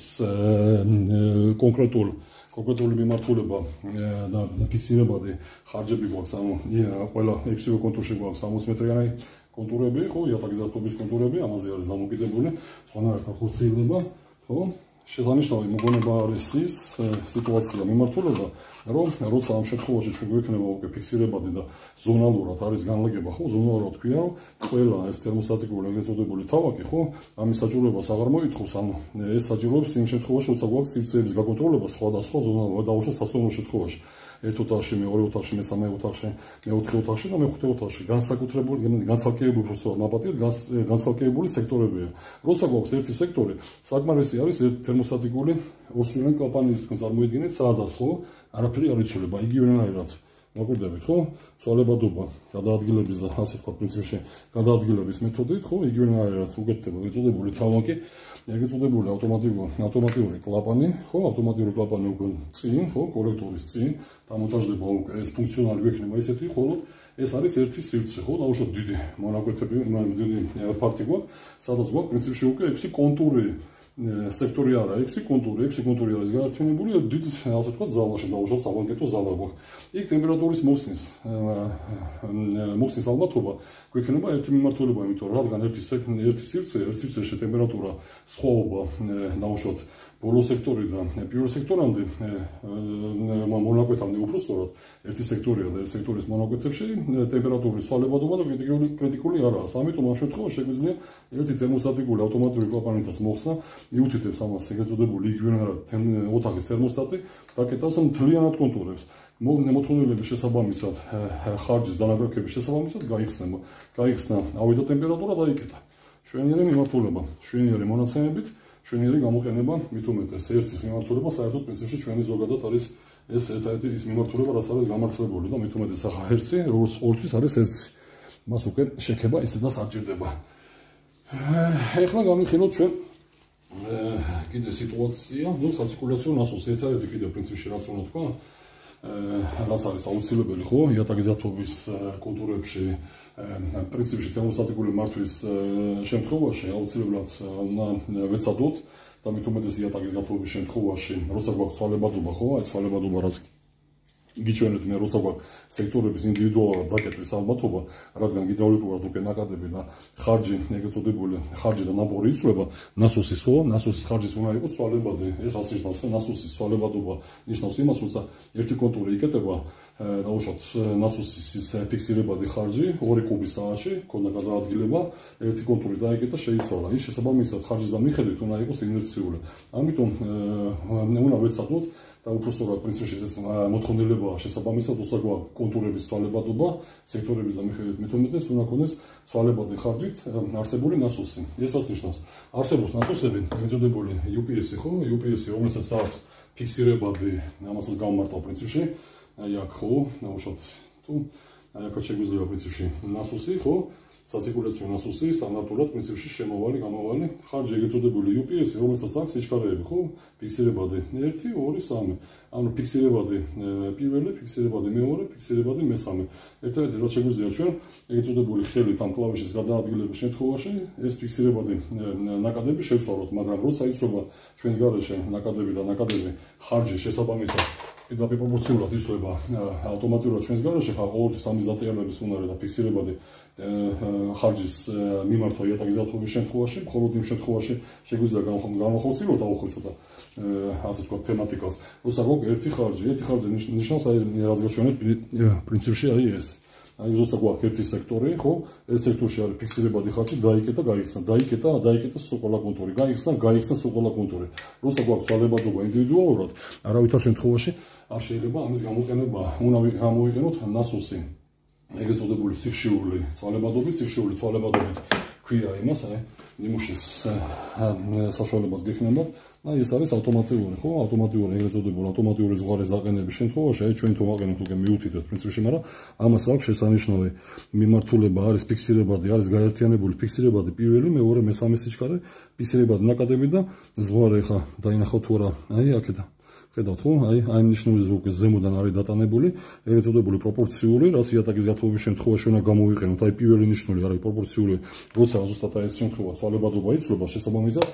კონკრეტული მიმართულება და ფიქსირებადი ხარჯები გვაქვს, ანუ ყველა 6-ვე კონტურში გვაქვს 60 მეტრიანი კონტურები, ხო? იატაკიზატობის კონტურები, ამაზე არის დამოკიდებული, სხვანაირად ხორციელდება, ხო? შესანიშნავი მოგონება არის ის სიტუაცია მიმართულება, რომ როცა ამ შემთხვევაში ჩვენ გვექნება უკვე ფიქსირებადი და ზონალურად არის განლაგება, ხო, ზონალურად თქვია, რომ ყველა ეს თერმოსტატიკური ეგრეთ წოდებული თავაკი, ხო, ამის საჭიროებას აღარ მოითხოვს, ანუ ეს საჭიროებს იმ შემთხვევაში, როცა გვაქვს სივრცეების გაკონტროლება სხვადასხვა ზონალურად დაუშვათ სასწორებო შემთხვევაში. ერთ ოთახში, მეორე ოთახში, მესამე ოთახში, მეოთხე ოთახში და მეხუთე ოთახში განსაკუთრებული, განცალკევებული ნაპატიეთ განცალკევებული სექტორებია. როცა გვაქვს ერთი სექტორი, საკმარისი არის თერმოსტატიკური ორსვლიანი კლაპანის თქვენ წარმოიდგინეთ, სადაც ხო, არაფერი არ იცვლება, იგივენაირად. მოკვირდებით, ხო? ცვალებადობა, გადაადგილების და ასე ვთქვათ, პრინციპში, გადაადგილების მეთოდით, ხო, იგივენაირად უკეთდება ეწოდებული თავაკი. ეგრეთ წოდებული ავტომატიური კლაპანი, ხო, ავტომატიური კლაპანი უკვე წინ, ხო, კოლექტორის წინ დამონტაჟდება უკვე ეს ფუნქციონალი გვექნება ისეთი, ხოლო ეს არის ერთი სივრცე, ხო, დაუშვათ დიდი მონაკვეთები, დიდი ფართი გვაქვს, სადაც გვაქვს პრინციპში უკვე 6 კონტური სექტორი არა, 6 კონტური არის გაერთიანებული დიდ, ასე ვთქვათ, ზალაში, დაუშვათ საბანკეტო ზალა გვაქვს. იქ ტემპერატურის მოხსნის ალბათობა გვექნება ერთი მიმართულება, იმიტომ რომ რადგან ერთი სივრცეში ტემპერატურა სხვაობა დაუშვათ ბოლო სექტორიდან პირველ სექტორამდე მონაკვეთამდე უფრო სწორად ერთი სექტორია და ერთ სექტორის მონაკვეთებში ტემპერატურის ცვალებადობა და კრიტიკული არაა. ამიტომ ამ შემთხვევაში შეგვიძლია ერთი თერმოსტატიკური ავტომატური კლაპანითაც მოხსნა, მიუთითებს ამას ეგრეთ წოდებული იგივენაირად ოთახის თერმოსტატი დაკეტავს მთლიანად კონტურებს. მოთხოვნილების შესაბამისად, ხარჯის დანაგვექების შესაბამისად გაიხსნა ავიდა ტემპერატურა დაიკეტა. შვენიერი მიმართულება, შვენიერი მონაცემებით, შვენიერი გამოყენება მით უმეტეს. ერთის მიმართულება საერთოდ პრინციპში ჩვენი ზოგადად არის ეს ერთადერთი ის მიმართულება, რაც არის გამართლებული და მით უმეტეს ახლა ერთი, როგორც ყოველთვის არის ერთი. მას უკვე შექება ისედაც არ ჭირდება. ეხლა განვიხილოთ ჩვენ კიდე სიტუაცია, ნუ საცირკულაციო ნასოს ერთადერთი კიდე პრინციპში რაც უნდა თქვა, რაც არის აუცილებელი, ხო, იატაკიზატობის კონტურებში, პრინციპში თერმოსტატიკური მართვის შემთხვევაში აუცილებლად უნდა ვეცადოთ და მით უმეტეს იატაკიზატობის შემთხვევაში, როცა გვაქვს ცვალებადობა, ხო, აი ცვალებადობა რაც გიჩვენეთ მე როცა გვაქვს სექტორების ინდივიდუალურად დაკეტვის ალბათობა, რადგან გიდრაულიკურად უკვე ნაკადები და ხარჯი, ეგრეთ წოდებული ხარჯი და ნაბორი იცვლება, ნასოსის, ხო, ნასოსის ხარჯის უნდა იყოს ცვალებადი. ეს ასე ნიშნავს, რომ ნასოსის ცვალებადობა ნიშნავს იმას, როცა ერთი კონტური იკეტება, დაუშვათ ნასოსის ფიქსირებადი ხარჯი 2 კუბი საათში, ქონდა გადაადგილება, ერთი კონტური დაიკეტა, შეიცვალა. ის შესაბამისად ხარჯის და მიხედვით უნდა იყოს ინერციული. ამიტომ უნდა ვეცადოთ და უფრო სწორად პრინციპში ეს მოთხოვნილება შესაბამისად როცა გვაქვს კონტურების ცვალებადობა, სექტორების და მიხედვით მით უმეტეს უნდა ქონდეს ცვალებადი ხარჯით არსებული ნასოსი. ესაც ნიშნავს, არსებობს ნასოსები, ეგრეთწოდებული UPS-ი, ხო, UPS-ი, რომელსაც აქვს ფიქსირებადი, ამასაც გამომარტავ პრინციპში, აი აქ ხო, დაუშვათ თუ აი აქ შეგვიძლია პრინციპში ნასოსი, ხო, საცირკულაციო ნასოსი, სტანდარტულად პრინციპში შემოვალი, გამოვალი, ხარჯი ეგრეთ წოდებული UPS-ი, რომელსაც აქვს სიჩქარეები, ხო, ფიქსირებადი 1, 2, 3. ანუ ფიქსირებადი პირველი, ფიქსირებადი მეორე, ფიქსირებადი მესამე. ერთადერთი რაც შეგვიძლია ჩვენ, ეგრეთ წოდებული ხელით ამ კლავიშის გადაადგილების შემთხვევაში, ეს ფიქსირებადი ნაკადები შევცვალოთ, მაგრამ როცა იცვლება ჩვენს გარეშე ნაკადები და ნაკადები ხარჯის შესაბამისად პირდაპირ პროპორციულად იცვლება ავტომატურად ჩვენს გარეშე, ხა ყოველთვის ამის დატირების უნარი და ფიქსირებადი ხარჯის მიმართვა იატაკიზატობის შემთხვევაში, მხოლოდ იმ შემთხვევაში შეგვიძლია განვახორციელოთ აუხოცოთ ასე ვთქვათ თემატიკას. როცა გვაქვს ერთი ხარჯი ნიშნავს აი რაც გაჩვენეთ პრინციპში აი ეს. აი როცა გვაქვს ერთი სექტორი, ხო, ერთ სექტორში არის ფიქსირებადი ხარჯი, დაიკეტა სოყოლა კონტური, გაიხსნა სოყოლა კონტური. როცა გვაქვს ცვალებადობა ინდივიდუალურად, არავითარ შემთხვევაში არ შეიძლება ამის გამოყენება, უნდა გამოვიყენოთ ნასოსი. ეგრეთ წოდებული სიხშირული ცვალებადობით ქვია იმას, აი ნიმუშის საშუალებას გექნებათ. აი ეს არის ავტომატიური, ხო? ავტომატიური ეგრეთ წოდებული ავტომატიური ზღვარის დაყენების შემთხვევაში, აი ჩვენ თუ ვაყენებთ უკვე მიუთითებთ პრინციპში, მაგრამ ამას აქვს შესანიშნავი მიმართულება, არის ფიქსირებადი, არის გაერთიანებული ფიქსირებადი პირველი, მეორე, მესამე სიჩქარე, ფიქსირებადი ნაკადები და ზღვარი ხა დაინახავთ თუ არა, აი აქეთა. ხედავთ ხო? აი ნიშნულზე უკვე ზემოდან არის დატანებული ეგრეთ წოდებული პროპორციული, რაც იატაკის გათბობის შემთხვევაში უნდა გამოვიყენოთ. აი პირველი ნიშნული არის პროპორციული, როცა ზუსტად აი ეს შემთხვევა ცვალებადობა იცვლება, შესაბამისად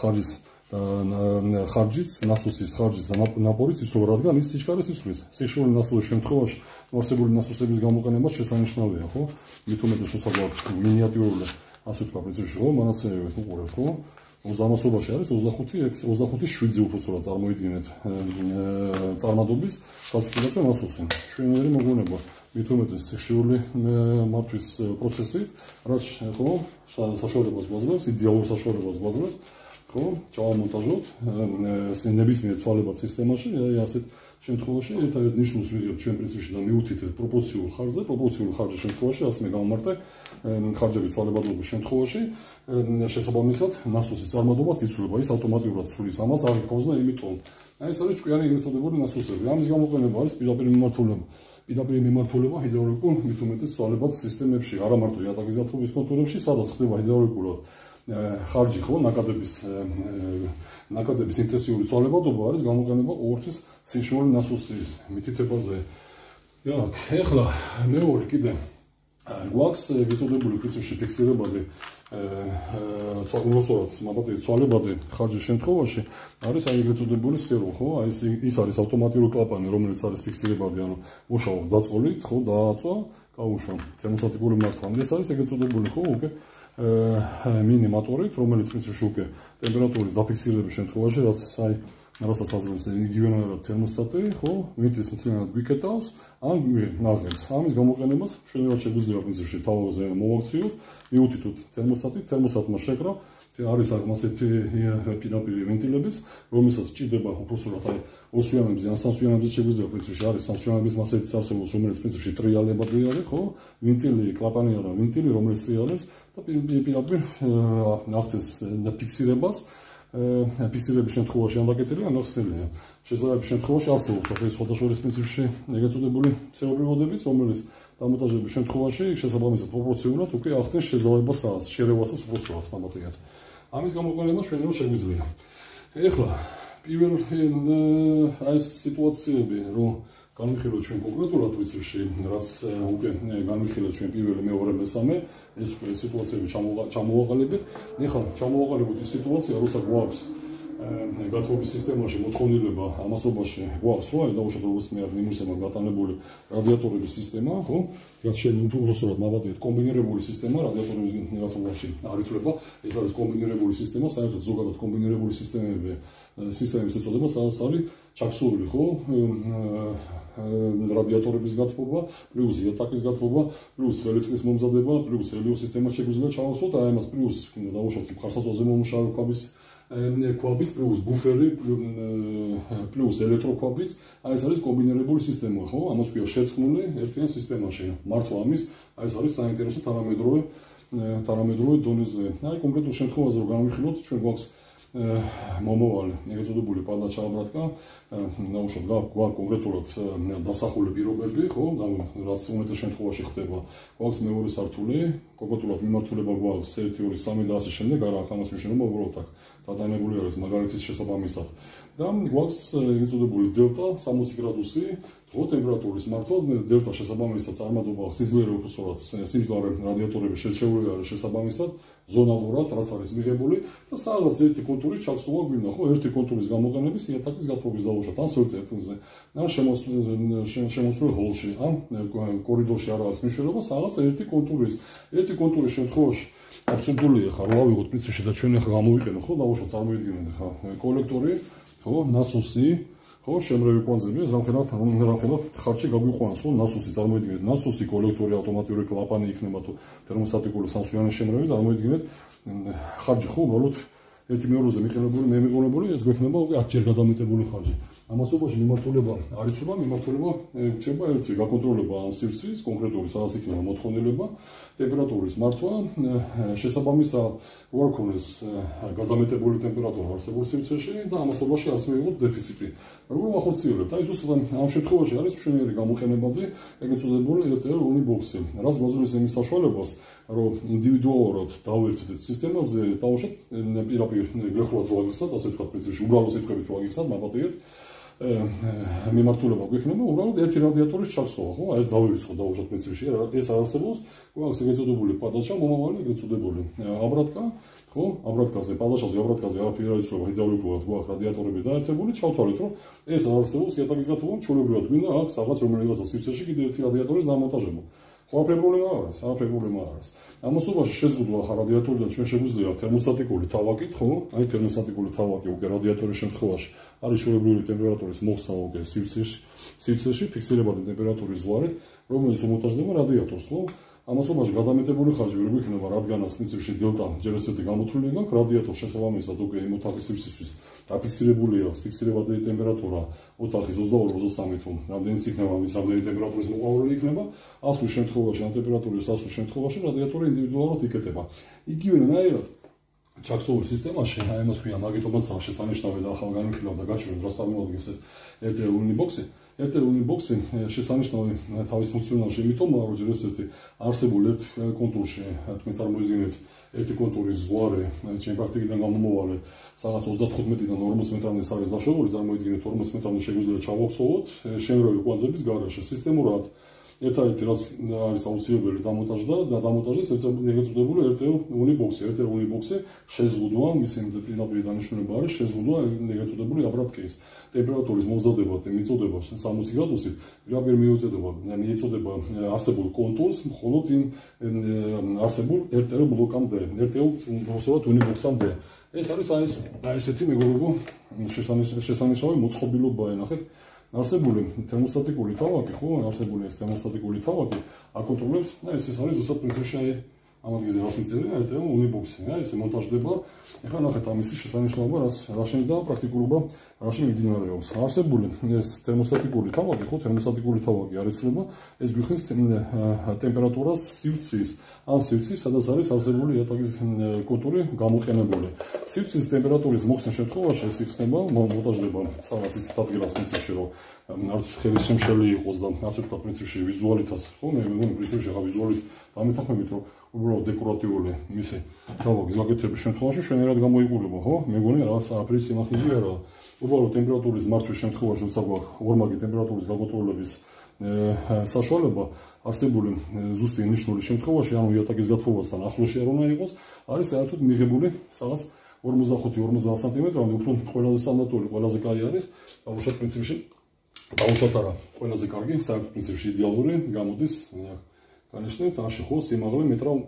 ხარჯის ნასოსის ხარჯის და ნაპორის იცვლება, რადგან ის სიჩქარეს იცვლის. სიშველი ნასოსის შემთხვევაში არსებული ნასოსების გამოყენება შესანიშნავია, ხო? მით უმეტეს როცა გვაქვს მინიატიურული ასე თქვა პრინციპში ხო, მანაცემებით უყურებთ ხო? 80-ობაში არის 25-7 უბრალოდ წარმოიდგინეთ წარმადობის საწკილაზე ნასოსი. მშვენიერი მოგვიანება მით უმეტეს სიხშირული მართვის პროცესით, რაც ხო საშუალებას გვაძლევს, იდეალურ საშუალებას გვაძლევს, ხო, ჩავამონტაჟოთ ნებისმიერ ცვალებად სისტემაში, აი ასეთ შემთხვევაში ერთადერთ ნიშნულს ვიღებთ ჩვენ პრინციპში და მიუთითებთ პროპორციულ ხარჯზე, პროპორციულ ხარჯის შემთხვევაში ასე გამომართე ხარჯების ცვალებადობის შემთხვევაში შესაბამისად ნასოსის წარმადობაც იცვლება, ის ავტომატურად ცვლის ამას არ გქონდა, იმიტომ აი ეს არის ჭკვიანი ეგრეთ წოდებული ნასოსები. ამის გამოყენება არის პირდაპირ მიმართულება ჰიდრაულიკულ მით უმეტეს ცვალებად სისტემებში, არა მარტო იატაკის გათბობის კონტურებში, სადაც ხდება ჰიდრაულიკულად ხარჯი ხო, ნაკადების ინტენსიური ცვალებადობა არის გამოყენება ყოველთვის სიშველი ნასოსის მითითებაზე. ეხლა მეორე კიდე გვაქვს ეგრეთწოდებული პრინციპში ფიქსირებადი ცვალებადი ხარჯის შემთხვევაში არის აი ეგრეთწოდებული სერვო ხო, აი ის არის ავტომატიური კლაპანი, რომელიც არის ფიქსირებადი, ანუ მუშაობს დაწყოლით, ხო, დააწვა, გაუშვა თერმოსტატიკური მართვა. ეს არის ეგრეთწოდებული ხო, უკვე მინიმატორით, რომელიც პრინციპში უკვე ტემპერატურის დაფიქსირების შემთხვევაში, რასაც აძლევს იგივენაირად თერმოსტატი, ხო, ვინტის მთლიანად გვიკეტავს, ან ნაღებს. ამის გამოყენებას მშვენივრად შეგვიძლია პრინციპში თავზე მოვაქციოთ, მიუთითოთ თერმოსტატმა შეკრა, არის ასეთი პირდაპირი ვენტილებიც, რომელსაც ჭირდება უბრალოდ აი ორსვიანებზე ან სამსვიანებზე შეგვიძლია პრინციპში არის სამსვიანების მასეთიც არსებობს, რომელიც პრინციპში ტრიალებადი არის, ხო? ვენტილი, კლაპანი არა, ვენტილი, რომელიც ტრიალებს და პირდაპირ ახდენს ფიქსირებას. ფიქსირების შემთხვევაში ან დაკეტილი, ან ახსნილია. შესაძლებელი შემთხვევაში არსებობს ასე სხვადასხვა პრინციპში ეგრეთ წოდებული ცეობრიოდების, რომელიც დამონტაჟების შემთხვევაში შესაბამისად პროპორციულად უკვე ახდენს შესაძლებლობას შერევასაც უბრალოდ მამატიათ. ამის გამოყენება ჩვენებო შეგვიძლია. ეხლა პირველი აი ეს სიტუაციები, რომ განვიხილოთ ჩვენ კონკრეტულად პრინციპში, რაც უკვე განვიხილეთ ჩვენ პირველი, მეორე, მესამე, ეს უკვე სიტუაციები ჩამოვაყალიბეთ. ეხლა ჩამოვაყალიბოთ ის სიტუაცია, როცა გვაქვს გათბობის სისტემაში მოთხოვნილება ამასობაში გვაქვს ხო, დაუშვათ როგორც მე ნიმუშებმა გატანებული რადიატორების სისტემა, ხო? რაც უბრალოდ მოვადეთ კომბინირებული სისტემა, რადიატორების გათბობაში არ ითვლება, ეს არის კომბინირებული სისტემა, საერთოდ ზოგადად კომბინირებული სისტემების ეწოდება, სადაც არის ჩაქსურული ხო, რადიატორების გათბობა, პლუს იატაკის გათბობა, პლუს ხელისწყლის მომზადება, პლუს ჰელიოს სისტემა შეგვიძლია ჩავახსოვთ, აი ამას პლუს დაუშვათ მხარსაწვაზე მომუშავე ქვაბის პლუს ბუფერი პლუს ელექტროქვაბის, აი ეს არის კომბინირებული სისტემა, ხო? ამას ქვია შერწყმული ერთიან სისტემაში. მართლა ამის აი ეს არის საინტერესო თანამედროვე დონეზე. აი კონკრეტულ შემთხვევაზე რომ განვიხილოთ, ჩვენ გვაქვს მომავალი ეგრეთ წოდებული პალა ჩააბრატკა, დაუშვათ გვაქვს კონკრეტულად დასახული პირობები, ხო? რაც უმეტეს შემთხვევაში ხდება. გვაქვს მეორე სართული, კონკრეტულად მიმართულება გვაქვს 1, 2, 3 და ასე შემდეგ, არა აქ ამას მნიშვნელობა უბრალოდ აქ დატანებული არის მაგალითის შესაბამისად. და გვაქვს ეგრეთ წოდებული დელტა 60 გრადუსი, ხო, ტემპერატურის მართვა, დელტა შესაბამისად წარმადობა სიძლიერე უბრალოდ სიმძლავრე რადიატორების შერჩეული არის შესაბამისად ზონალურად, რაც არის მიღებული და სადღაც ერთი კონტურის ჩაქსულა გვინდა, ხო, ერთი კონტურის გამოყენების იატაკის გათბობის დაუშვათ, ან სელწეთზე, ან შემოსვლელ ჰოლში, ან კორიდორში არ აქვს მნიშვნელობა, სადღაც ერთი კონტურის შემთხვევაში აბსოლუტურია ხარ, რა ვიღოთ პრინციპში და ჩვენ ახლა გამოვიყენო, ხო, დაუშვათ წარმოიდგინეთ ხა კოლექტორი, ხო, ნასოსი, ხო, შემრევი კვანძები, ზამთრად ხარჯი გაგვიყვანს, ხო, ნასოსი წარმოიდგინეთ, ნასოსი, კოლექტორი, ავტომატიური კლაპანი იქნება თუ თერმოსტატიკური სამსვიანი შემრევი, წარმოიდგინეთ ხარჯი, ხო, უბრალოდ ერთი მეორეზე მიყენებული, ეს გვექნება უკვე 10 ჯერ გადამეტებული ხარჯი. ამასობაში მიმართულება არ იცვლება, მიმართულება ვრჩება ერთი, გაკონტროლება ამ სივრცის კონკრეტული სადაც იქნება მოთხოვნილება, ტემპერატურის მართვა, შესაბამისად არ ქონდეს გადამეტებული ტემპერატურა არსებულ სივრცეში და ამასობაში არც მიიღოთ დეფიციტი. როგორ ვახორციელებთ? აი ზუსტად ამ შემთხვევაში არის მშვენიერი გამოყენებადი ეგრეთ წოდებული RTL-2 ბოქსი, რაც გვაძლევს იმის საშუალებას, რომ ინდივიდუალურად დავერთდეთ სისტემაზე, დავუშვათ პირდაპირ გლეხურად ვაგიხსნათ, ასე ვთქვათ, პრინციპში უბრალო სიტყვებით ვაგიხსნათ, მაპატიეთ. მიმართულება გვექნება უბრალოდ ერთი რადიატორის ჩაქსოვა, ხო? აი ეს დავივიწყო დაუშვათ პრინციპში, ეს არსებობს, გვაქვს ეგრეთ წოდებული პადაჩა, მომავალი ეგრეთ წოდებული აბრატკა, ხო? აბრატკაზე, პადაჩაზე, აბრატკაზე არაფერი არ იცვლება, ჰიდრავლიკურად გვაქვს რადიატორები დაერთებული, ჩავთვალეთ, რომ ეს არსებობს იატაკის გათხოვა, ჩვეულებრივად გვინდა აქ რაღაც რომელიღაცა სივრცეში კიდევ ერთი რადიატორის დამონტაჟება. ყველაფერი პრობლემა არ არის, არაფერი პრობლემა არ არის. ამასობაში შეზღუდვა ახლა რადიატორიდან ჩვენ შეგვიძლია თერმოსტატიკური თავაკით, ხო? აი თერმოსტატიკური თავაკი უკვე რადიატორის შემთხვევაში არის ჩვეულებრივი ტემპერატურის მოხსნა უკვე სივრცეში, ფიქსირებადი ტემპერატურის ზღვარით, რომელიც უმონტაჟდება რადიატორს, ხო? ამასობაში გადამეტებული ხარჯი ვერ გვექნება, რადგანაც პრინციპში დელტა ჯერ ესეთი გამოთვლილი გაქვს, რადიატორს შესაბამისად უკვე იმ ოთახის სივრცისთვის დაფიქსირებული აქვს ფიქსირებადი ტემპერატურა ოთახის 22-23 თუ რამდენიც იქნება ამის რამდენი ტემპერატურის მოყვანილი იქნება, ასლის შემთხვევაში ამ ტემპერატურის ასლის შემთხვევაში რადიატორი ინდივიდუალურად იკეტება. იგივენაირად ჩაქსოვის სისტემაში, აი ამას ქვია მაგიტობაცაა შესანიშნავი და ახალ განვიხილავ და გაჩვენებ რა წარმოადგენს ეს RTL უნიბოქსი. RTL უნიბოქსი შესანიშნავი თავის ფუნქციონალში იმიტომაა, რომ ჯერ ესეთი არსებულ ერთ კონტურში თქვენ წარმოიდგინეთ ერთი კონტურის ზღვარი, ჩემი პრაქტიკიდან გამომავალი, სადაც 35-დან 40 მეტრამდე არის დაშვებული, წარმოიდგინეთ 40 მეტრამდე შეგვიძლია ჩავაქსოვოთ შემრევი კვანძების გარეშე სისტემურად. ერთადერთი რაც არის აუცილებელი დამონტაჟდეს ეგრეთ წოდებული RTL უნიბოქსი. RTL უნიბოქსი შეზღუდვა, მისი პირდაპირ დანიშნულება არის შეზღუდვა ეგრეთ წოდებული აბრატკის ტემპერატურის მომზადება და მიწოდება 60 გრადუსით, პირდაპირ მიეწოდება არსებულ კონტურს, მხოლოდ იმ არსებულ RTL ბლოკამდე, RTL უნიბოქსამდე. ეს არის აი ესეთი მეგობრებო შესანიშნავი მოწყობილობა, ნახეთ. არსებული თერმოსტატიკური თავაკი, ხო, არსებული ეს თერმოსტატიკური თავაკი აკონტროლებს, ეს არის ზუსტად პრინციპში აი ამ ადგილზე რას მიწერია, RTL უნიბოქსი, ეს მონტაჟდება. ეხლა ნახეთ ამისი შესანიშნაობა, რა შეიძლება პრაქტიკულობა რაში მიმდინარეობს. არსებული ეს თერმოსტატიკური თავაკი, ხო, თერმოსტატიკური თავაკი არ იცვლება, ეს გვიხსნის ტემპერატურას სივრცის, ამ სივრცის, სადაც არის არსებული იატაკის კონტური გამოყენებული. სივრცის ტემპერატურის მოხსნის შემთხვევაში ეს იხსნება, მონტაჟდება სადაც ისეთ ადგილას პრინციპში, რომ არც ხელის შემშელი იყოს და ასე ვთქვათ პრინციპში ვიზუალითაც, ხო, მე პრინციპში ხა ვიზუალით დამეთანხმებით, რომ უბრალოდ დეკორატიული მისი თავაკის გაკეთების შემთხვევაში შენერად გამოიყურება, ხო? მე მგონი რაღაც არაფერი სიმახიჯე არაა. უბრალოდ ტემპერატურის მართვის შემთხვევაში, როცა გვაქვს ორმაგი ტემპერატურის გაკონტროლების საშუალება, არსებული ზუსტი ნიშნული შემთხვევაში, ანუ იატაკის გათხოვასთან ახლოში არ უნდა იყოს, არის საერთოდ მიღებული რაღაც 45-50 სანტიმეტრამდე, უფრო ყველაზე სტანდარტული, ყველაზე კაი არის, დაუშვათ პრინციპში, დაუშვათ არა, ყველაზე კარგი, საერთოდ პრინციპში იდეალური გამოდის განეშნეთ, აში ხო, სიმაღლე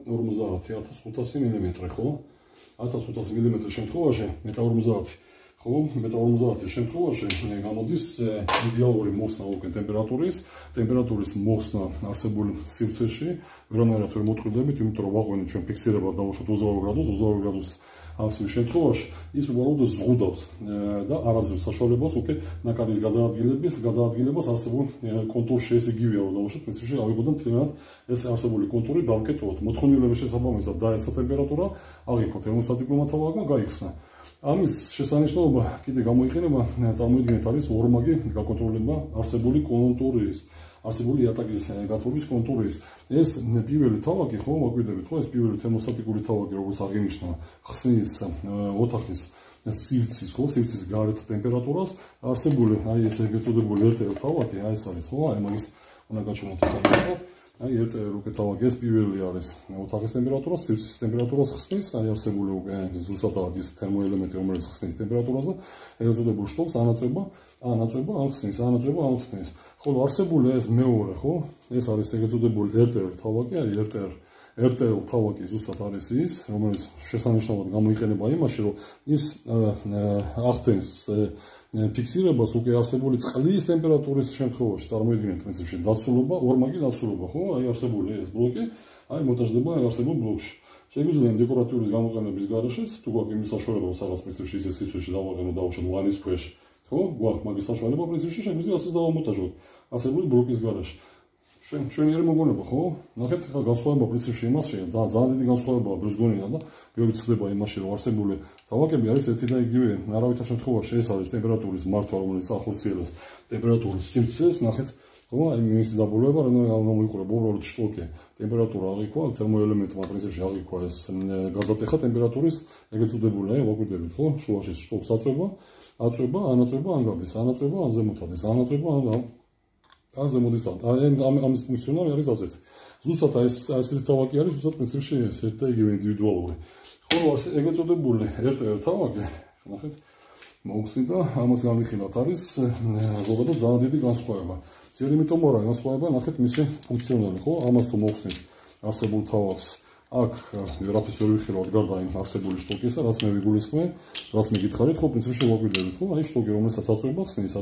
1.50 მ, ხო? 1500 მმ შემთხვევაში, 1.50 ხო, 1.50 შემთხვევაში გამოდის იდეალური მოხსნა უკვე ტემპერატურის მოხსნა არსებული სივრცეში, ვერანაირად ვერ მოტყიდებით, იმიტომ რომ ვაღვენით ჩვენ ფიქსირება დავუშვათ 22 გრადუსს ამ შემთხვევაში ის უბრალოდ ზღუდავს და არ აძლევს საშუალებას უკვე ნაკადის გადაადგილებას არსებულ კონტურში. ეს იგივეა, რომ დავუშვათ პრინციპში ავიღოთ მთლიანად ეს არსებული კონტური დავკეტოთ. მოთხოვნილების შესაბამისად დაეცა ტემპერატურა, აღიქვათ თერმოსტატიკურმა თავაკმა გაიხსნა. ამის შესანიშნაობა კიდე გამოიყენება, წარმოიდგინეთ, არის ორმაგი გაკონტროლება არსებული კონტურის, არსებული იატაკის გათხოვის კონტურის. ეს პირველი თავაკი, ხო, მოგვიდებით, ხო, ეს პირველი თერმოსტატიკური თავაკი, როგორც აღინიშნა, ხსნის ოთახის სივრცის, ხო, სივრცის გარეთ ტემპერატურას, არსებული აი ეს ეგრეთ წოდებული RTL თავაკი, აი ეს არის, ხო, აი მაგის უნდა გაჩვენოთ ახლა. აი RTL უკვე თავაკი ეს პირველი არის ოთახის ტემპერატურას, სივრცის ტემპერატურას ხსნის, აი არსებული უკვე ზუსტად ის თერმოელემენტი, რომელიც ხსნის ტემპერატურაზე, ეგრეთ წოდებულ შტოკს ანაწვება ან ხსნის. ხოლო არსებული ეს მეორე, ხო, ეს არის ეგრეთ წოდებული RTL თავაკი, აი RTL თავაკი ზუსტად არის ის, რომელიც შესანიშნავად გამოიყენება იმაში, რომ ის ახდენს ფიქსირებას უკვე არსებული წყლის ტემპერატურის შემთხვევაში, წარმოიდგინეთ პრინციპში დაცულობა, ორმაგი დაცულობა, ხო, აი არსებული ეს ბლოკი, აი მონტაჟდება არსებულ ბლოკში. შეგვიძლია დეკორატიულის გამოყენების გარეშეც, თუ გვაქვს იმის საშუალება, რომ რაღაც პრინციპში ისეთ სივრცეში დავაყენოთ დაუშვათ ლანის ქვეშ, ხო, გვაქვს მაგის საშუალება პრინციპში შეგვიძლია ასეც დავამონტაჟოთ არსებული ბლოკის გარეშე. ჩვენი არ მოგონება, ხო? ნახეთ, ხა განსხვავება პრინციპში იმაშია და ძალიან დიდი განსხვავებაა ბრძგონიდან და ბევრი ცდება იმაში, რომ არსებული თავაკები არის ერთი და იგივე. არავითარ შემთხვევაში ეს არის ტემპერატურის მართვა, რომელიც ახორციელებს ტემპერატურის სივრცეს, ნახეთ, ხო, აი მისი დაბოლოება რა გამოიყურება, უბრალოდ შტოკი. ტემპერატურა აღიქვა, თერმოელემენტმა პრინციპში აღიქვა ეს გადატეხა ტემპერატურის ეგრეთ წოდებული, აი ვაკვირდებით, ხო? შუაში შტოკს აწვება. აწვება, ანაწვება, ან გადის, ანაწვება, ან ზემოთ ადის, ანაწვება, ან ზემოთ ის ამის ფუნქციონალი არის ასეთი. ზუსტად ესეთი თავაკი არის, ზუსტად პრინციპში ერთ და იგივე ინდივიდუალური. ხოლო ეგრეთ წოდებული ერთ-ერთი თავაკი, ნახეთ, მოხსნიდა, ამას გამიხილავთ არის ზოგადად ძალიან დიდი განსხვავება. ძლიერ იმიტომ არა განსხვავება, ნახეთ მისი ფუნქციონალი, ხო? ამას თუ მოხსნით არსებულ თავაკს, აქ ვერაფერს ვერ ვიხილავთ გარდა იმ არსებული შტოკისა, რაც მე ვიგულისხმე, რაც მე გითხარით, ხო, პრინციპში ვაკვირდებით, ხო? აი შტოკი, რომელსაც აწვება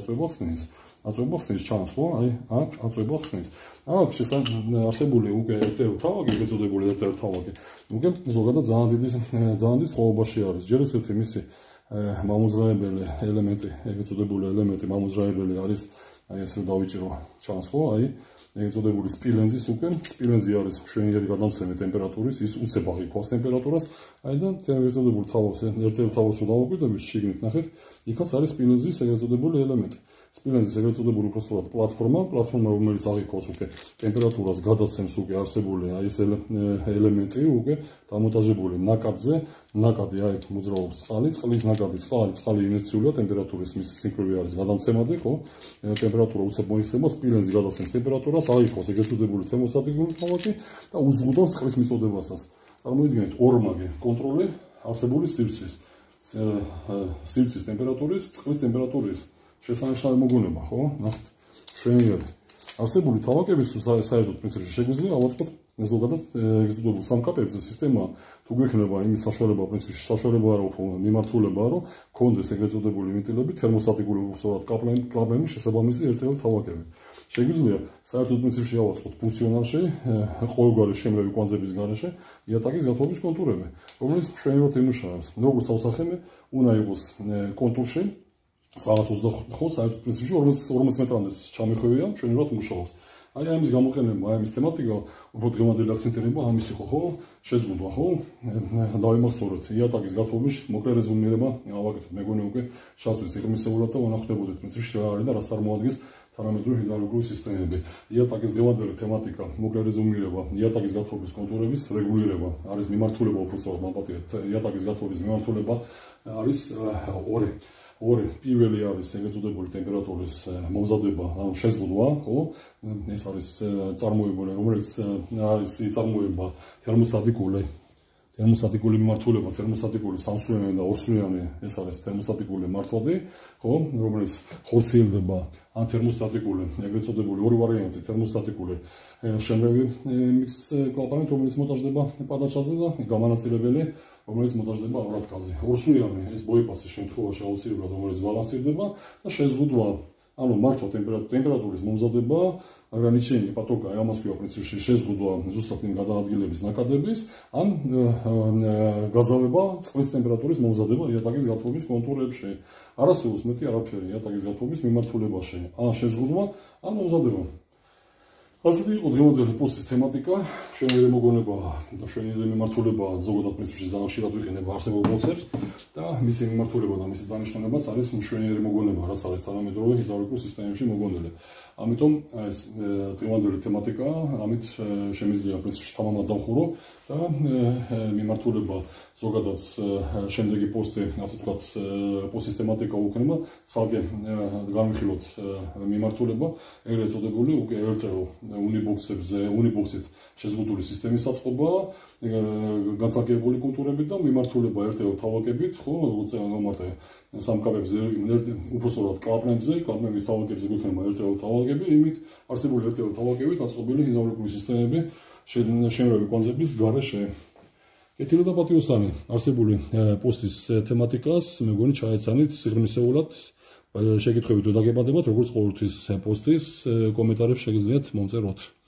ხსნის, ჩანს, ხო? აი აქ აწვება ხსნის. აქ არსებული უკვე ერთ-ერთი თავაკი, ეგეწოდებული ერთ-ერთი თავაკი. უკვე ზოგადად ძალიან დიდი სხვაობაში არის. ჯერ ესეთი მისი მამოძრავებელი ელემენტი, ეგეწოდებული ელემენტი მამოძრავებელი არის, აი ესე დავიჭირო, ჩანს, ხო? აი ეგეწოდებული სპილენზის უკვე სპილენზი არის მშვენიერი გადამცემი ტემპერატურის, ის უცებ აღიქვას ტემპერატურას, აი და ეგეწოდებული თავაკს ერთ-ერთი თავაკს დავაკვირდებით, შიგნით ნახეთ, იქაც არის სპილენზის ეგეწოდებული ელემენტი. სპილენზის ეგეწოდებული უბრალოდ პლატფორმა, რომელიც აღიქვას უკვე ტემპერატურას გადაცემს უკვე არსებული აი ეს ელემენტი უკვე დამონტაჟებული ნაკადზე, ნაკადი აი მოძრაობს წყლის ნაკადი, წყალი ინერციულია ტემპერატურის მისი სინქროვი არის გადამცემადი, ხო? ტემპერატურა უცებ მოიხსნება, სპილენზი გადაცემს ტემპერატურას, აღიქვას ეგეწოდებული თერმოსტატიკური თავაკი და უზღუდავს წყლის მიწოდებასაც. წარმოიდგინეთ ორმაგი კონტროლი არსებული სივრცის ტემპერატურის, წყლის ტემპერატურის შესანიშნავი მოგონება, ხო? ნახეთ, მშვენიერი. არსებული თავაკების საერთოდ პრინციპში შეგვიძლია ავაწყოთ ზოგადად ეგეწოდებულ სამკაპებზე სისტემა თუ გვექნება იმის საშუალება პრინციპში საშუალება არა უფრო მიმართულება რომ კონდეს ეგეწოდებული ვენტილები თერმოსტატიკური უბრალოდ კლაპების შესაბამისი ერთ-ერთი თავაკები. შეგვიძლია საერთოდ პრინციპში ავაწყოთ ფუნქციონალში ყოველგვარი შემრევი კვანძების გარეშე იატაკის გათბობის კონტურები, რომელიც მშვენივრად იმუშავებს. როგორც ავსახემი, უნდა იყოს კონტურში საღაც 25 ხო, საერთოდ პრინციპში 40 მეტრამდე ჩამიხვევია, მშვენივრად მუშაობს. აი ამის გამოყენება, აი ამის თემატიკა, უფრო დღევანდელი აქცენტირება ამის იყო, ხო? შეზღუდვა, ხო? დავიმახსოვრეთ იატაკის გათბობის მოკლე რეზუმირება, ავაკეთოთ, მეგონი უკვე ჩასვლის სიღრმისეულად და ვნახდებოდეთ პრინციპში რა არის და რას წარმოადგენს თანამედროვე ჰიდრაულიკური სისტემები. იატაკის დღევანდელი თემატიკა, მოკლე რეზუმირება, იატაკის გათბობის კონტურების რეგულირება, არის მიმართულება უბრალოდ მაპატიეთ, იატაკის გათბობის მიმართულება არის ორი პირველი არის ეგეწოდებული ტემპერატურის მომზადება, ანუ შეზღუდვა, ხო? ეს არის წარმოებული, რომელიც არის იწარმოება თერმოსტატიკური მიმართულება, თერმოსტატიკური სამსვლიანი და ორსვლიანი, ეს არის თერმოსტატიკური მართვადი, ხო? რომელიც ხორციელდება ან თერმოსტატიკური, ეგეწოდებული ორი ვარიანტი, თერმოსტატიკური შემრევი მიქს კლაპანით, რომელიც მონტაჟდება პადაჩაზე და გამანაწილებელი რომელიც მონტაჟდება ავრატკაზე. ორსვლიანი ეს ბოიპასის შემთხვევაში აუცილებლად რომელიც ბალანსირდება და შეზღუდვა, ანუ მართვა ტემპერატურის მომზადება, ограничение потока, აი ამას ქვია პრინციპში შეზღუდვა ზუსტად იმ გადაადგილების ნაკადების, ან გაზავება წყლის ტემპერატურის მომზადება იატაკის გათბობის კონტურებში. არ არსებობს მეტი არაფერი იატაკის გათბობის მიმართულებაში, ან შეზღუდვა, ან მომზადება. ასეთი იყო დღევანდელი პოსტის თემატიკა, მშვენიერი მოგონება და მშვენიერი მიმართულება ზოგადად პრინციპში ძალიან ხშირად ვიყენებ არსებულ ბოქსებს და მისი მიმართულება და მისი დანიშნულებაც არის მშვენიერი მოგონება, რაც არის თანამედროვე ჰიდრაულიკურ სისტემებში მოგონილი. ამიტომ ეს დღევანდელი თემატიკა, ამით შემიძლია პრინციპში თამამად დავხურო და მიმართულება ზოგადად შემდეგი პოსტი, ასე ვთქვათ, პოსტის თემატიკა უკნება ცალკე განვიხილოთ მიმართულება, ეგრეთ წოდებული უკვე ერთეულ უნიბოქსით შეზღუდული სისტემის აწყობა, განსაკუთრებული კულტურებით და მიმართულება ერთეულ თავაკებით, ხო, როგორც გამარტე სამკაპებზე, უბრალოდ კლაპნების თავაკებზე გვექნება ერთეულ თავაკები, იმით არსებული ერთეულ თავაკებით აწყობილი ჰიდრაულიკური სისტემები შემრევი კვანძების გარეშე. კეთილი და პატიოსანი, არსებული პოსტის თემატიკას მეგონი ჩაეცანით სიღრმისეულად, შეკითხვებით ვერ დაგებადებათ, როგორც ყოველთვის პოსტის კომენტარებს შეგიძლიათ მომწეროთ.